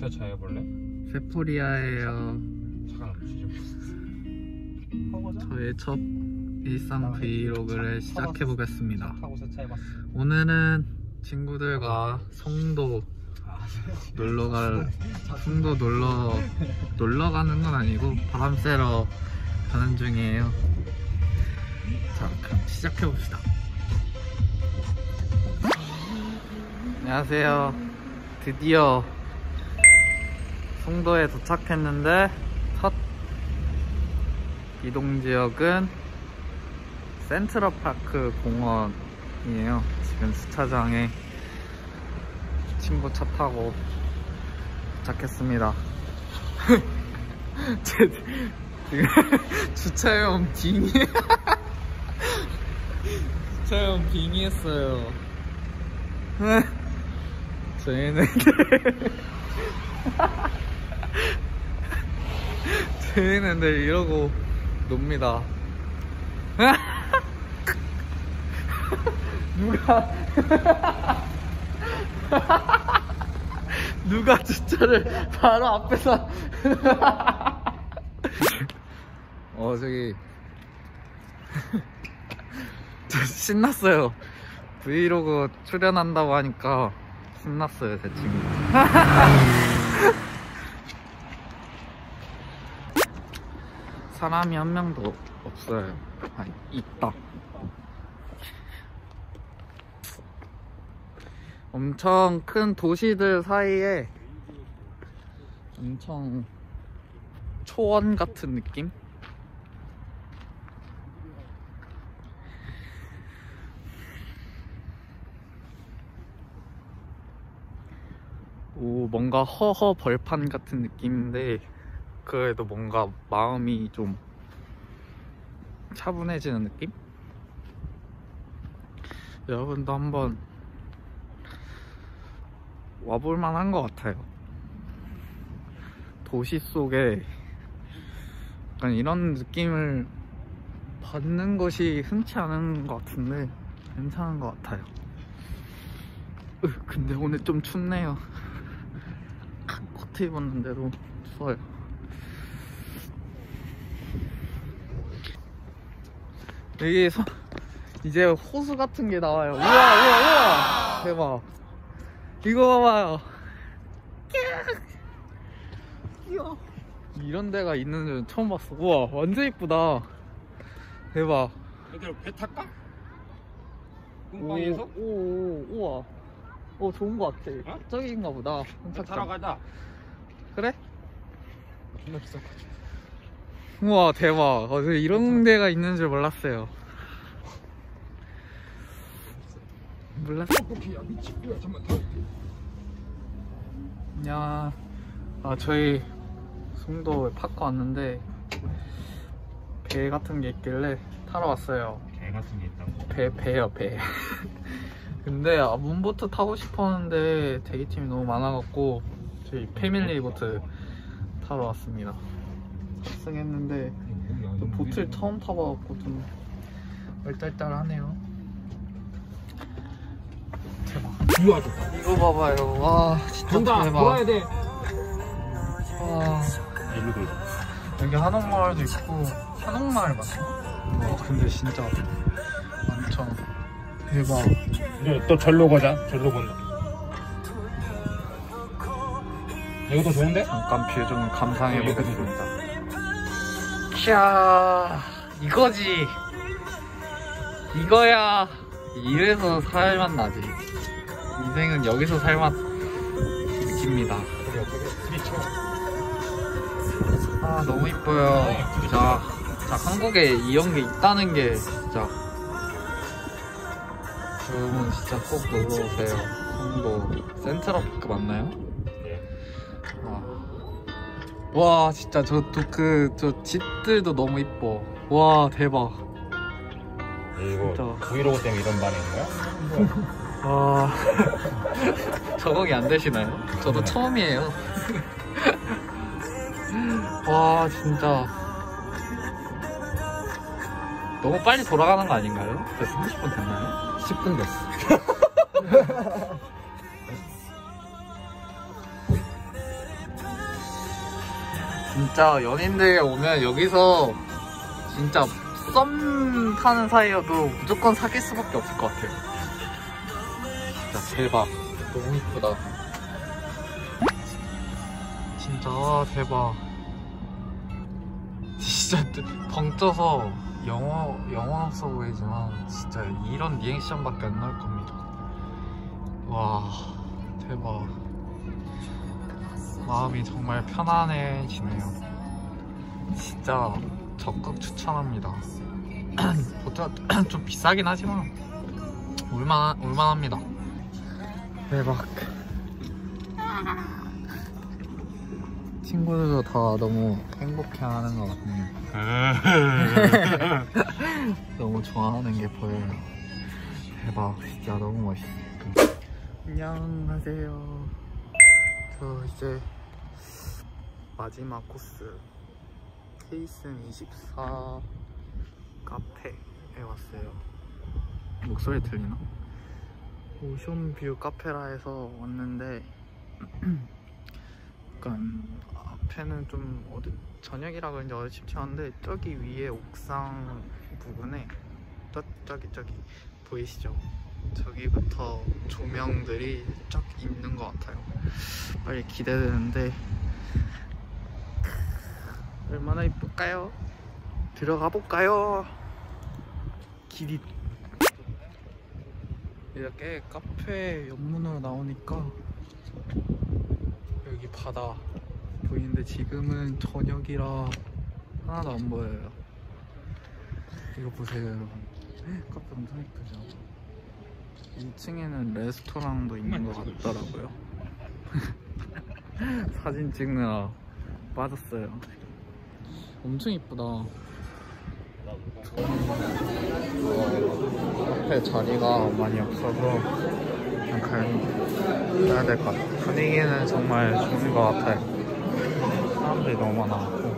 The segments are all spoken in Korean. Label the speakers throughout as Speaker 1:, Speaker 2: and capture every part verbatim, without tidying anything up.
Speaker 1: 세차 해볼래?
Speaker 2: 세포리아예요.
Speaker 1: 잠깐
Speaker 2: 저의 첫 일상 브이로그를 시작해 보겠습니다.
Speaker 1: 하고 세차해봤어.
Speaker 2: 오늘은 친구들과 송도 놀러 갈 송도 놀러 놀러 가는 건 아니고 바람 쐬러 가는 중이에요. 자, 그럼 시작해 봅시다. 안녕하세요. 드디어 송도에 도착했는데 첫 이동 지역은 센트럴파크 공원이에요. 지금 주차장에 친구 차 타고 도착했습니다. 제, 지금 주차용 빙의 주차용 빙의했어요. 저희는 저희는 늘 이러고 놉니다. 누가 누가 주차를 바로 앞에서 어 저기 저 신났어요. 브이로그 출연한다고 하니까 신났어요, 제 친구. 사람이 한 명도 없어요. 아, 있다. 엄청 큰 도시들 사이에 엄청 초원 같은 느낌? 오, 뭔가 허허 벌판 같은 느낌인데 그래도 뭔가 마음이 좀 차분해지는 느낌? 여러분도 한번 와볼만 한 것 같아요. 도시 속에 약간 이런 느낌을 받는 것이 흔치 않은 것 같은데 괜찮은 것 같아요. 으, 근데 오늘 좀 춥네요. 코트 입었는데도 추워요. 여기 서, 이제 호수 같은 게 나와요. 우와 우와 우와 대박. 이거 봐봐요. 이야. 이런 데가 있는 줄 처음 봤어. 우와 완전 이쁘다. 대박.
Speaker 1: 얘들 배 탈까?
Speaker 2: 오, 오, 오, 우와. 어 좋은 거 같아.
Speaker 1: 어?
Speaker 2: 저기인가 보다.
Speaker 1: 배 타러 가자.
Speaker 2: 그래?
Speaker 1: 존나 비싸가지고.
Speaker 2: 우와 대박. 어, 이런 데가 있는 줄 몰랐어요. 몰랐어.
Speaker 1: 야 미친 뭐야 잠깐만 더.
Speaker 2: 야, 아 저희 송도 파크 왔는데 배 같은 게 있길래 타러 왔어요.
Speaker 1: 개 같은 게 있다고?
Speaker 2: 배 배요 배. 근데 아, 문보트 타고 싶었는데 대기팀이 너무 많아갖고 저희 패밀리 보트 타러 왔습니다. 탑승했는데 보트를 처음 타봐갖고 좀 얼딸딸하네요. 대박.
Speaker 1: 우와 좋다.
Speaker 2: 이거 봐봐요. 와 진짜
Speaker 1: 간다.
Speaker 2: 대박.
Speaker 1: 돌아야 돼.
Speaker 2: 와
Speaker 1: 일로 돌자.
Speaker 2: 여기 한옥마을도 있고 한옥마을 맞나? 와 근데 진짜 엄청 대박.
Speaker 1: 이제 또 절로 가자. 절로 본다. 여기도 좋은데?
Speaker 2: 잠깐 뷰 좀 감상해 보겠습니다. 캬 이거지. 이거야. 이래서 살맛 나지. 인생은 여기서 살맛 느낍니다. 아 너무 이뻐요. 진짜. 자, 한국에 이런 게 있다는 게 진짜 여러분 진짜 꼭 놀러 오세요. 송도 센트럴파크 맞나요? 와, 와 진짜 저 그 저 집들도 너무 이뻐. 와 대박.
Speaker 1: 이거
Speaker 2: 진짜.
Speaker 1: 브이로그 때문에 이런 반응인 거야?
Speaker 2: 와 적응이 안 되시나요? 저도 처음이에요. 와 진짜 너무 빨리 돌아가는 거 아닌가요? 벌써 삼십 분 됐나요? 십 분 됐어. 진짜 연인들 오면 여기서 진짜 썸 타는 사이여도 무조건 사귈 수밖에 없을 것 같아요. 진짜 대박. 너무 이쁘다. 진짜 와, 대박. 진짜 벙쪄서 영어, 영어 없어 보이지만 진짜 이런 리액션밖에 안 나올 겁니다. 와, 대박. 마음이 정말 편안해지네요. 진짜 적극 추천합니다. 좀 비싸긴 하지만 올만, 올만합니다. 대박. 친구들도 다 너무 행복해하는 것 같네요. 너무 좋아하는 게 보여요. 대박. 진짜 너무 멋있어요. 안녕하세요. 저 이제 마지막 코스 케이슨 이십사 카페에 왔어요. 목소리 들리나? 오션뷰 카페라 해서 왔는데 약간 앞에는 좀 어디 저녁이라 그런지 어둡지 않은데 저기 위에 옥상 부분에 저, 저기 저기 보이시죠? 저기부터 조명들이 쫙 있는 것 같아요. 빨리 기대되는데 얼마나 이쁠까요? 들어가 볼까요? 길이 이렇게 카페 옆문으로 나오니까 여기 바다 보이는데 지금은 저녁이라 하나도 안 보여요. 이거 보세요 여러분. 카페 엄청 예쁘죠? 이 층에는 레스토랑도 있는 것 같더라고요. 사진 찍느라 빠졌어요. 엄청 이쁘다. 어, 카페 자리가 많이 없어서 그냥 가야 될 것 같아요. 분위기는 정말 좋은 것 같아요. 사람들이 너무 많아갖고.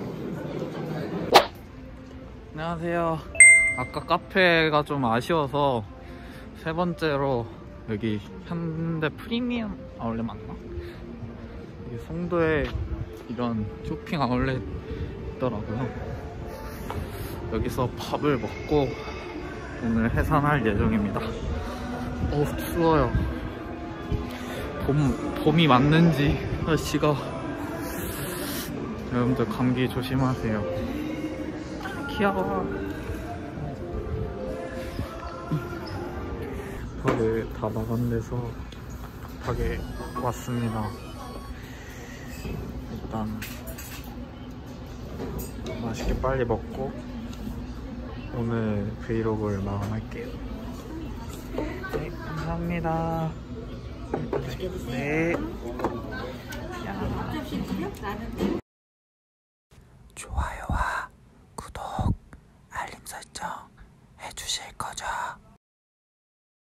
Speaker 2: 안녕하세요. 아까 카페가 좀 아쉬워서 세 번째로 여기 현대 프리미엄 아울렛 맞나? 여기 송도에 이런 쇼핑 아울렛 있더라고요. 여기서 밥을 먹고 오늘 해산할 예정입니다. 어우 추워요. 봄, 봄이 맞는지 날씨가. 여러분들 감기 조심하세요. 귀여워. 급하게 다 마감돼서 급하게 왔습니다. 일단 맛있게 빨리 먹고 오늘 브이로그를 마감할게요. 네, 감사합니다. 네. 좋아요와 구독, 알림 설정 해주실 거죠?